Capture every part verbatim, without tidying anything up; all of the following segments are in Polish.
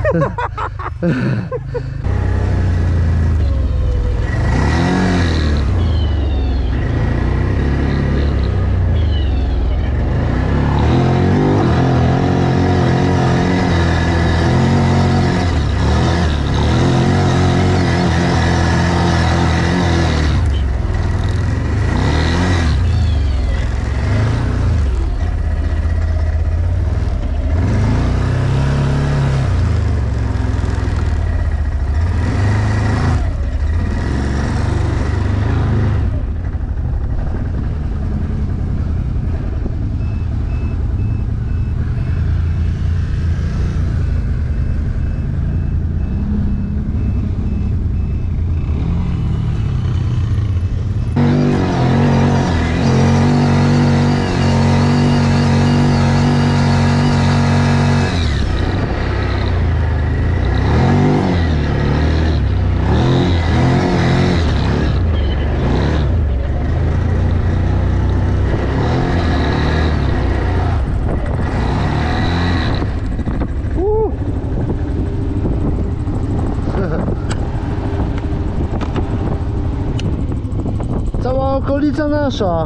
Cała okolica nasza.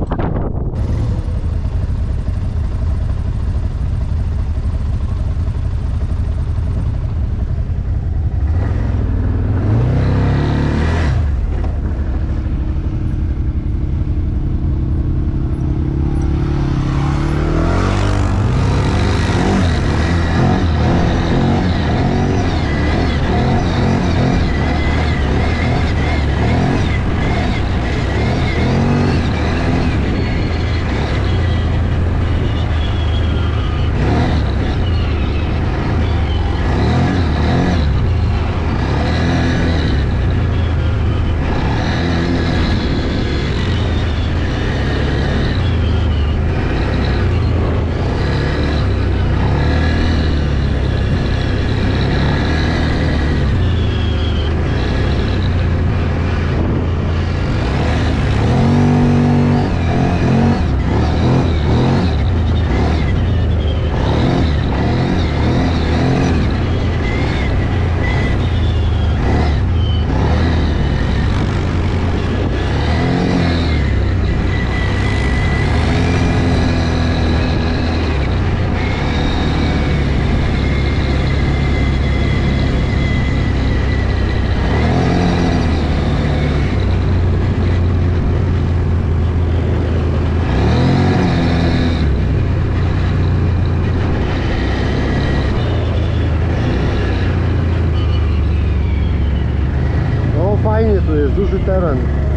Fajnie tu jest, duży teren.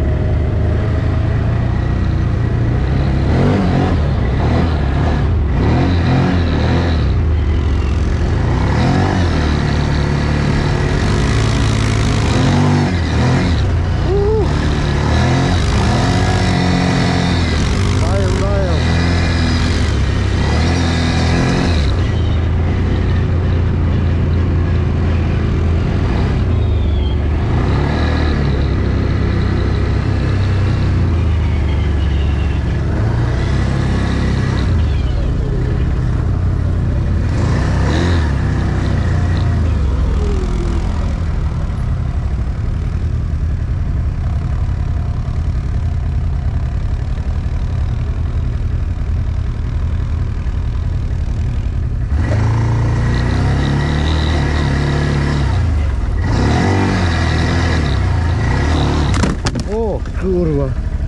Kurwa.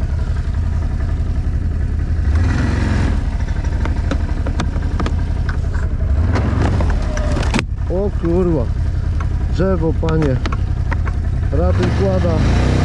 O kurwa. Drzewo, panie. Ratuj kłada.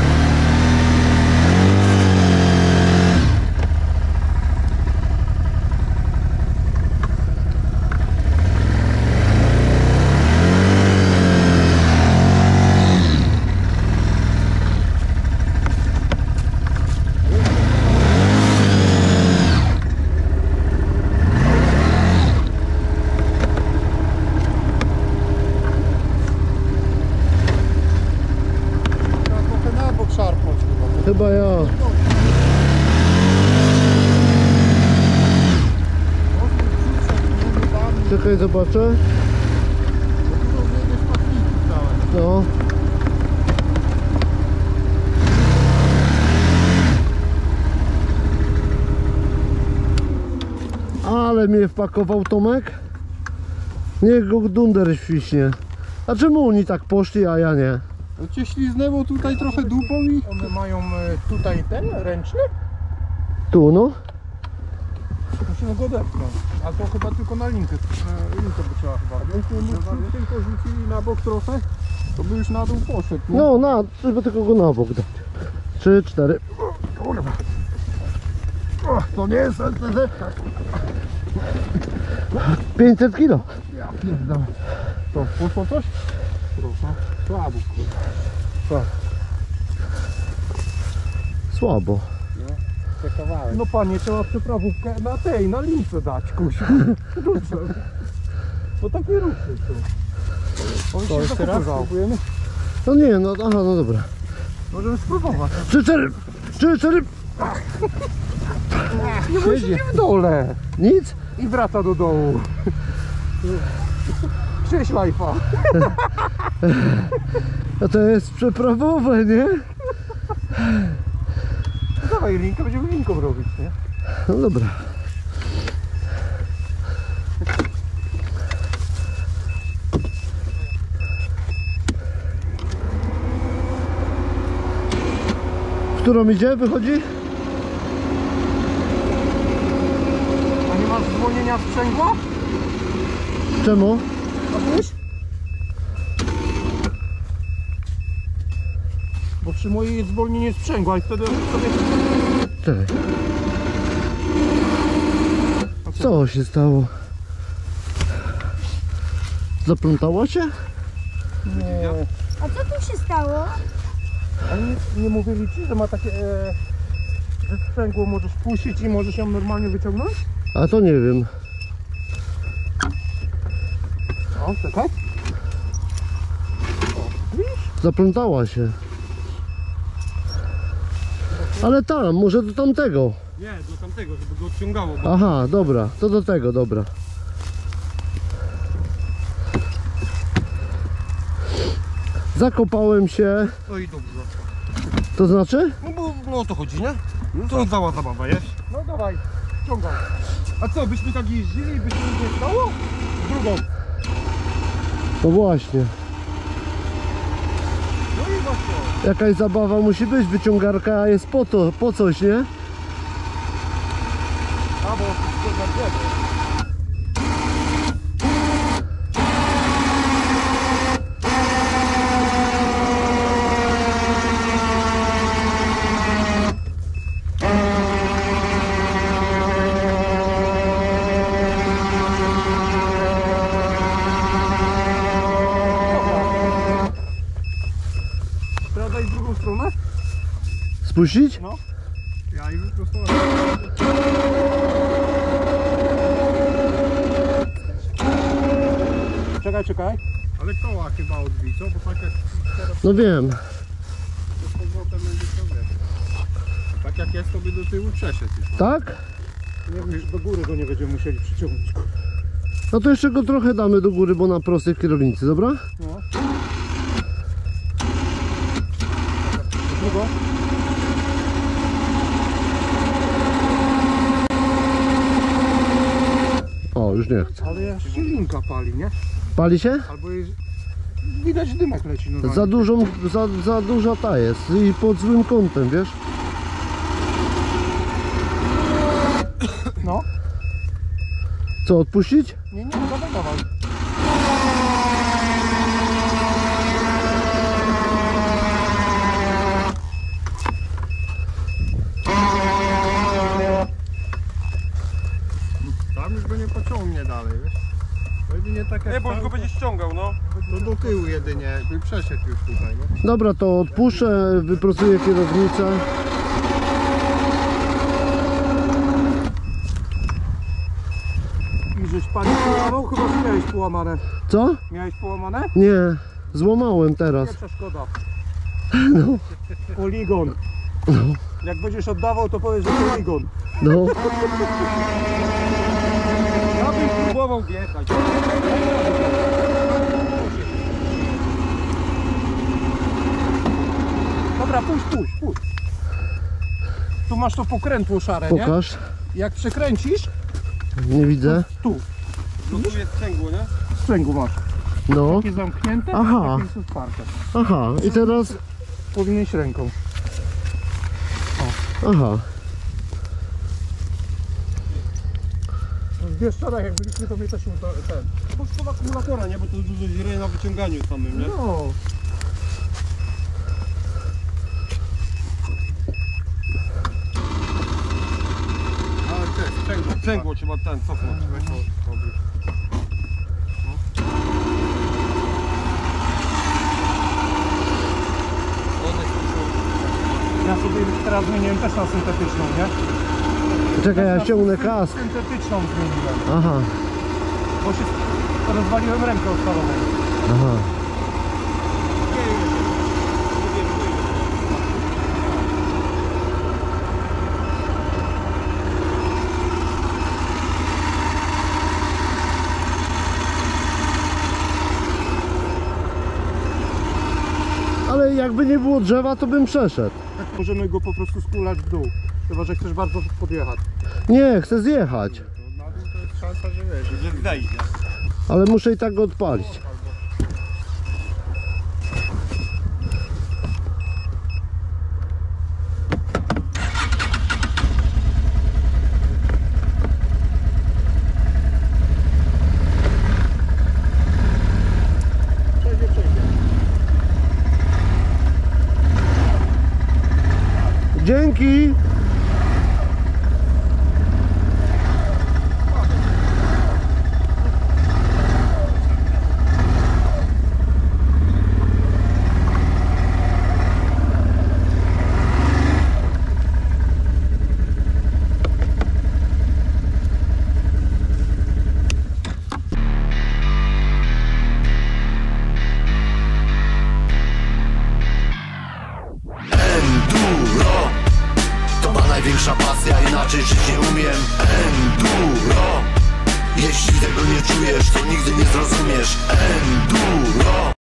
Chyba ja. Czekaj, zobaczę. No. Ale mnie wpakował Tomek. Niech go dunder świśnie. A czemu oni tak poszli, a ja nie? No cię śliznęło tutaj trochę dupą i... One mają e, tutaj ten ręczny? Tu no. Musimy go odepchnąć. A to chyba tylko na linkę. Na linkę by trzeba chyba. Jakbyśmy tylko rzucili na bok trochę, to by już na dół poszedł. Nie? No, na, żeby tylko go na bok dać. Trzy, cztery. Kurwa. O, to nie jest L T Z. pięćset kilo. Ja pierdolę. To poszło coś? Proszę. Słabo, kurwa. Co? Słabo. No panie, trzeba przeprawówkę na tej, na lince dać, kusiu. Bo tak nie ruszy tu. On To się jeszcze raz spróbujemy. No nie, no aha, no dobra. Możemy spróbować. Trzy, cztery. Trzy, cztery. Nie musi w dole. Nic? I wraca do dołu. Cześć lajfa. A to jest przeprawowe, nie? Dawaj linkę, będziemy linką robić, nie? No dobra. W którą idzie? Wychodzi? A nie masz zwolnienia sprzęgła? Czemu? A wiesz? Bo przy mojej jest zwolnienie sprzęgła i wtedy sobie... Czekaj. Co się stało? Zaplątała się? Nie. A co tu się stało? A nie, nie mówili ci, że ma takie... E, że sprzęgło możesz puścić i możesz ją normalnie wyciągnąć? A to nie wiem. O, czekaj. O, widzisz? Zaplątała się. Ale tam, może do tamtego. Nie, do tamtego, żeby go odciągało. Bo... Aha, dobra, to do tego, dobra. Zakopałem się, No i dobrze. to znaczy? No bo no o to chodzi, nie? No to cała zabawa jest. No dawaj, ciągaj. A co, byśmy tak jeździli i by się nic nie stało? Drugą. No właśnie, No i właśnie. jakaś zabawa musi być, wyciągarka jest po to, po coś, nie? A bo to na drzewo. Teraz daj w drugą stronę? Spuścić? No. Ja już prosto. Czekaj, czekaj. Ale koła chyba odbicą, bo tak jak teraz No wiem. z powrotem będzie ciągle. Tak jak jest, to by do tyłu przeszedł. Tak? Nie wiem, czy do góry go nie będziemy musieli przyciągnąć. No to jeszcze go trochę damy do góry, bo na prostej kierownicy, dobra? No. Długo? O, już nie chcę. Ale jeszcze się linka pali, nie? Pali się? Albo jest... Widać dymek leci normalnie. Za dużą, za, za duża ta jest i pod złym kątem, wiesz? No. Co, odpuścić? Nie, nie, dawaj, dawaj. Tam już go nie pociągnie dalej, wiesz? To jedynie tak jak... Nie, bo już go będzie ściągał, no. To do tyłu jedynie, by przeszedł już tutaj, nie? Dobra, to odpuszczę, wyprostuję kierownicę. I żeś pani połamał? Chyba że miałeś połamane. Co? Miałeś połamane? Nie, złamałem teraz. Nie przeszkoda. Poligon. Jak będziesz oddawał, to powiesz, że poligon. No, Ja bym próbował wjechać. Dobra, puść, puść, puść. Tu masz to pokrętło szare, nie? Pokaż. Jak przekręcisz, Nie widzę. tu, No tu jest sprzęgło, nie? sprzęgło masz. No. Takie zamknięte, Aha. takie jest otwarte. Aha. I teraz... Powinieneś ręką. Aha. Wiesz, wczoraj jak byliśmy, to mnie też uda, ten. To szkoda akumulatora, nie? Bo to dużo źle na wyciąganiu samym, nie? No. Ale te, sprzęgło, sprzęgło trzeba ten cofnąć. Weź to, to obróć. Ja sobie teraz zmieniłem też na syntetyczną, nie? Czekaj, ja Na ściągnę kask. Syntetyczną zmieniłem, Aha. bo się rozwaliłem rękę od salonu. Aha. Ale jakby nie było drzewa, to bym przeszedł. Możemy go po prostu skulać w dół. Chyba, że chcesz bardzo podjechać. Nie, chcę zjechać. To na dół to jest szansa, że wiesz. Że zejdzie. Ale muszę i tak go odpalić. Przejdzie, przejdzie. Dzięki! Enduro to ma największa pasja, inaczej żyć nie umiem. Enduro, jeśli tego nie czujesz, to nigdy nie zrozumiesz. Enduro.